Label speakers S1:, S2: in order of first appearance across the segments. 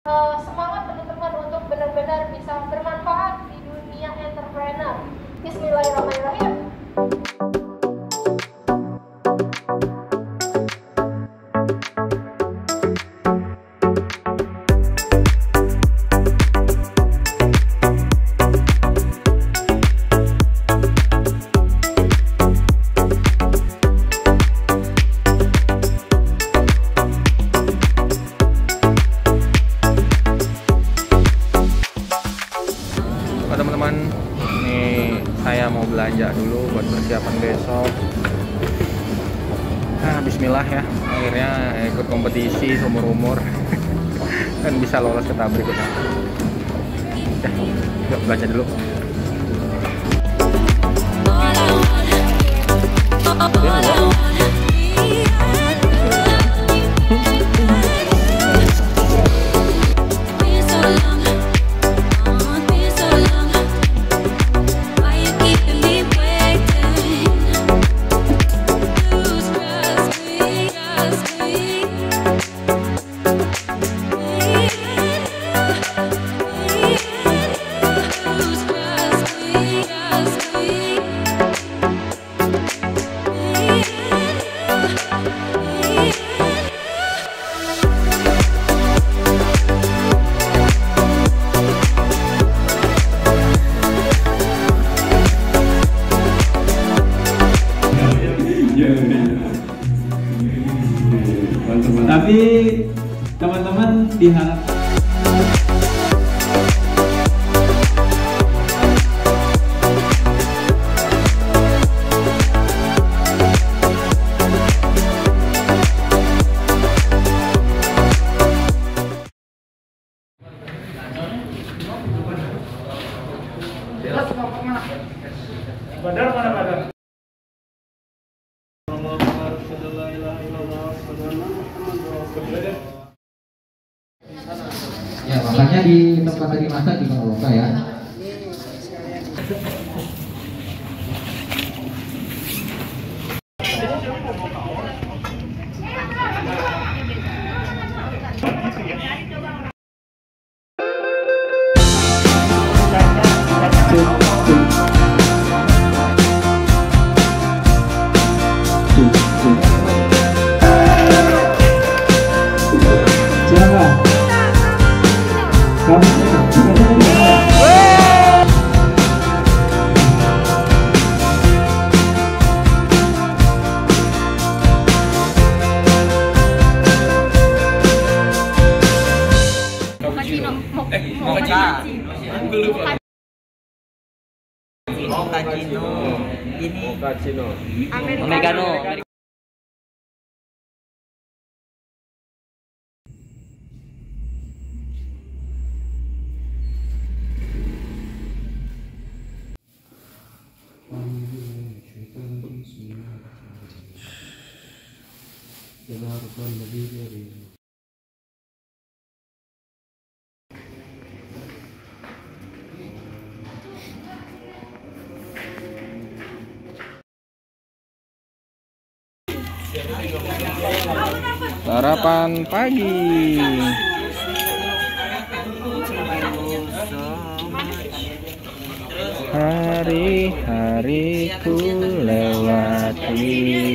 S1: Semangat teman-teman untuk benar-benar bisa bermanfaat di dunia entrepreneur. Bismillahirrahmanirrahim.
S2: Teman-teman, ini saya mau belanja dulu buat persiapan besok. Bismillah ya, akhirnya ikut kompetisi seumur-umur dan bisa lolos ke tahap berikutnya. Yuk belanja dulu.
S3: Tapi teman-teman diharap
S4: Badar mana badar?
S5: Ya, makanya di tempat tadi masak juga nggak apa ya.
S3: siapa? Kamu
S2: Mochaccino.
S6: Americano.
S2: Sarapan pagi. Hari-hariku lewati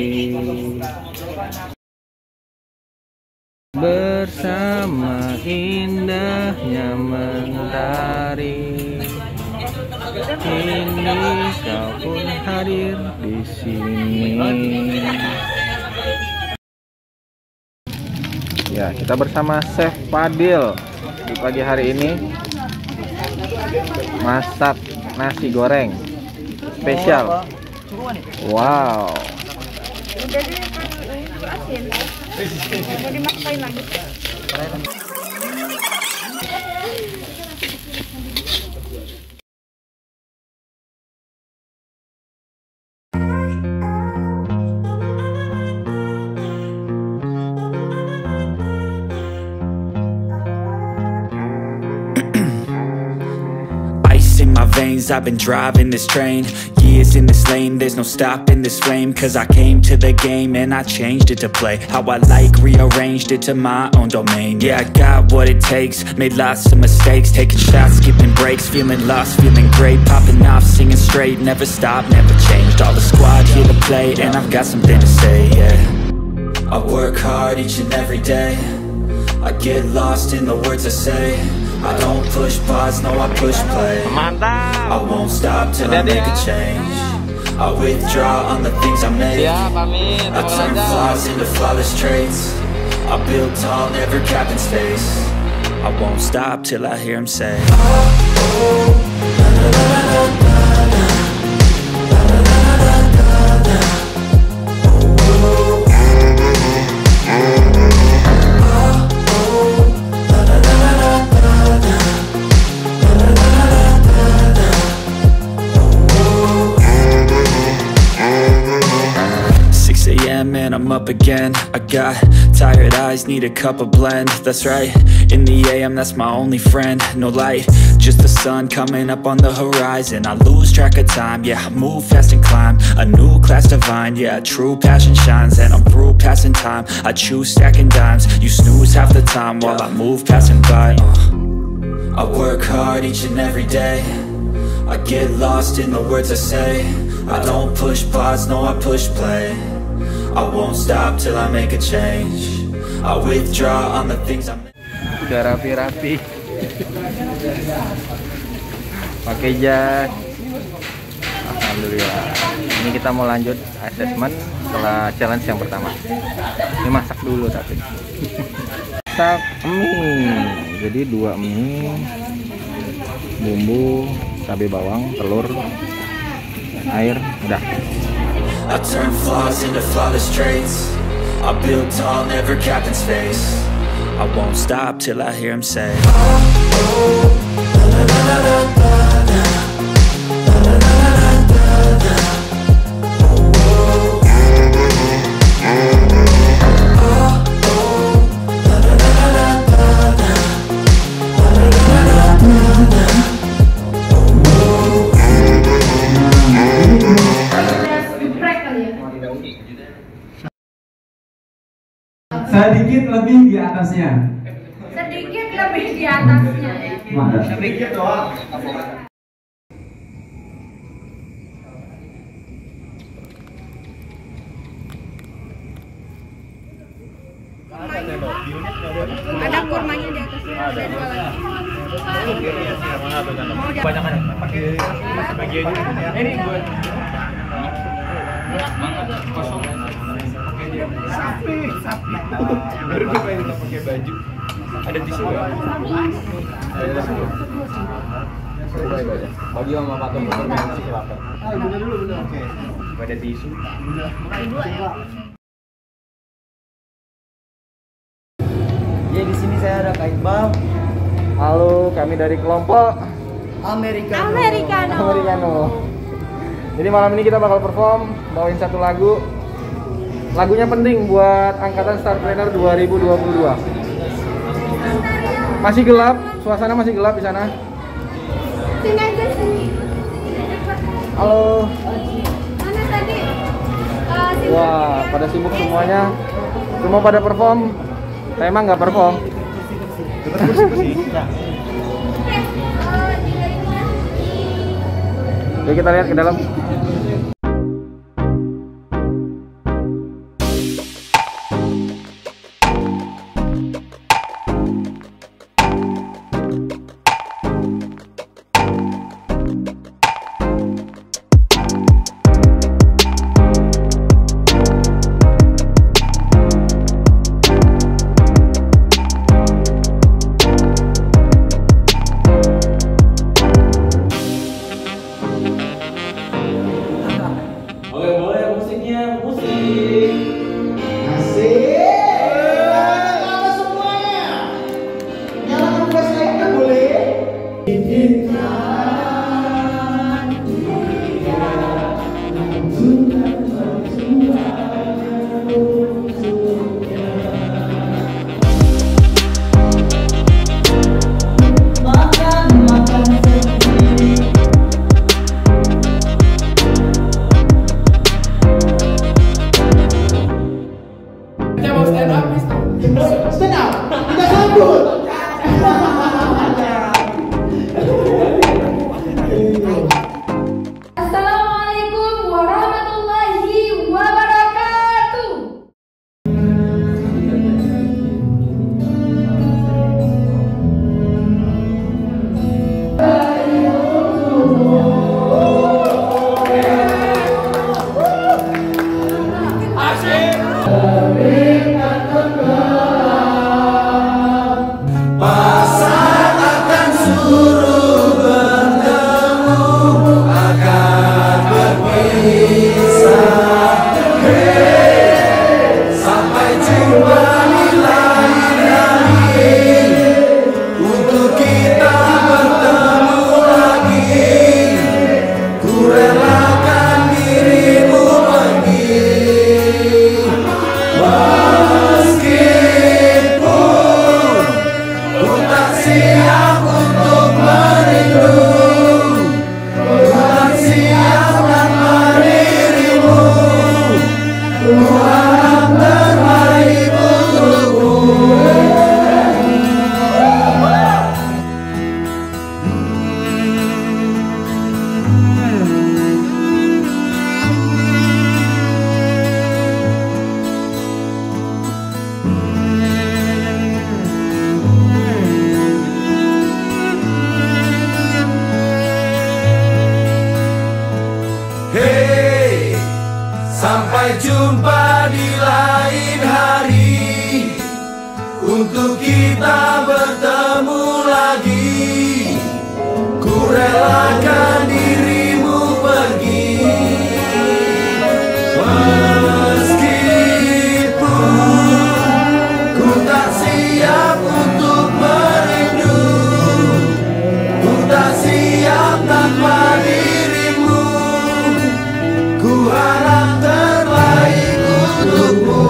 S2: bersama indahnya mentari. Ini kau pun hadir di sini. Ya, kita bersama Chef Fadil di pagi hari ini masak nasi goreng spesial. Wow.
S1: Mau dimasukin lagi.
S7: Ice in my veins, I've been driving this train. Yeah,
S6: years in this lane, there's no stopping this flame. Cause I came to the game and I changed it to play how I like, rearranged it to my own domain. Yeah, I got what it takes, made lots of mistakes, taking shots, skipping breaks, feeling lost, feeling great, popping off, singing straight, never stopped, never changed. All the squad here to play, and I've got something to say, yeah. I work hard each and every day, I get lost in the words I say. I don't push pause, no I push play.
S2: Mantap.
S6: I won't stop till I make a change. I withdraw on the things I make. I turn flaws into flawless traits. I build tall, never capping space. I won't stop till I hear him say, and I'm up again. I got tired eyes, need a cup of blend. That's right, in the AM, that's my only friend. No light, just the sun coming up on the horizon. I lose track of time, yeah, I move fast and climb a new class divine, yeah, true passion shines. And I'm through passing time, I choose stacking dimes. You snooze half the time while I move passing by. I work hard each and every day, I get lost in the words I say. I don't push pause, no I push play. I won't stop till I make a change. I withdraw on the things I make.
S2: Udah rapi-rapi. Pakai jas. Alhamdulillah. Ini kita mau lanjut assessment setelah challenge yang pertama. Ini masak dulu tapi. Masak mie. Jadi 2 mie, bumbu, cabai bawang, telur, air, udah.
S6: I turn flaws into flawless traits. I build tall, never capping space. I won't stop till I hear him say,
S3: sedikit lebih di atasnya.
S1: Sedikit lebih di atasnya ya.
S3: Sedikit doang.
S1: Ada kurmanya di atasnya, ada 2 lagi.
S4: Banyak kan? Pakai bagian ini buat kosong. Sapi. Baru gue pengen pakai baju. Ada tisu nggak? Ada tisu. Bagi sama Pak Tom sih silakan. Bener dulu. Oke. Ada tisu.
S7: Ya di sini saya ada Kak Iqbal.
S2: Halo, kami dari kelompok
S1: Americano.
S2: Jadi malam ini kita bakal perform, bawain satu lagu. Lagunya penting buat angkatan Star Trainer 2022. Masih gelap, suasana masih gelap di sana.
S1: Sini aja sini.
S2: Halo.
S1: Mana tadi?
S2: Wah, pada sibuk semuanya. Semua pada perform. Saya emang nggak perform. Oke, kita lihat ke dalam.
S8: Sampai jumpa di lain hari, untuk kita bertemu lagi. Ku relakan dirimu pergi, meskipun ku tak siap untuk merindu. Ku tak siap tanpa dirimu. Ku harap terbaik untukmu.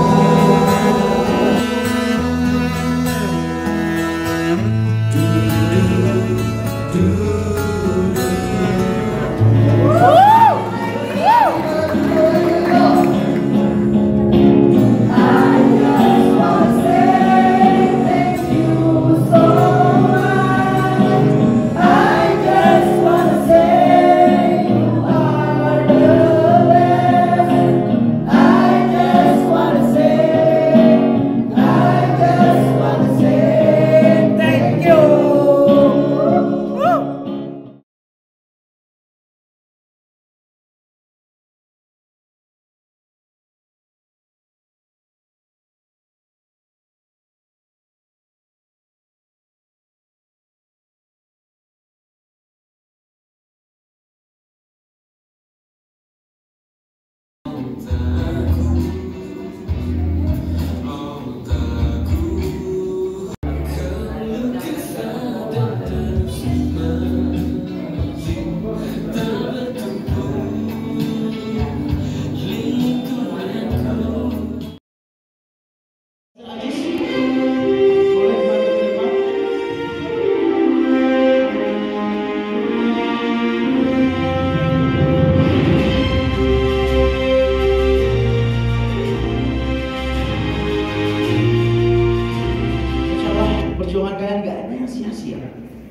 S9: Perjuangan kalian gak ada yang sia-sia.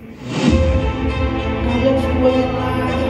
S9: Kalian semua yang layak.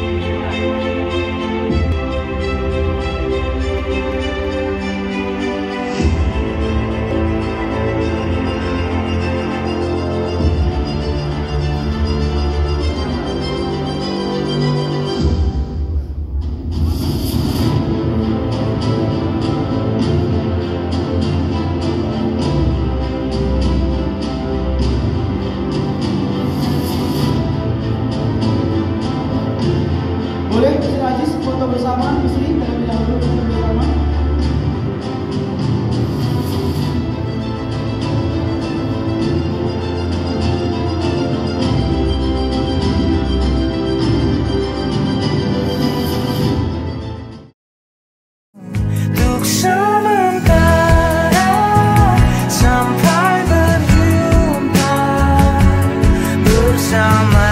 S9: Boleh Mr. Ajis foto bersama istri terlebih dahulu foto bersama.
S8: Untuk sementara sampai berjumpa bersama.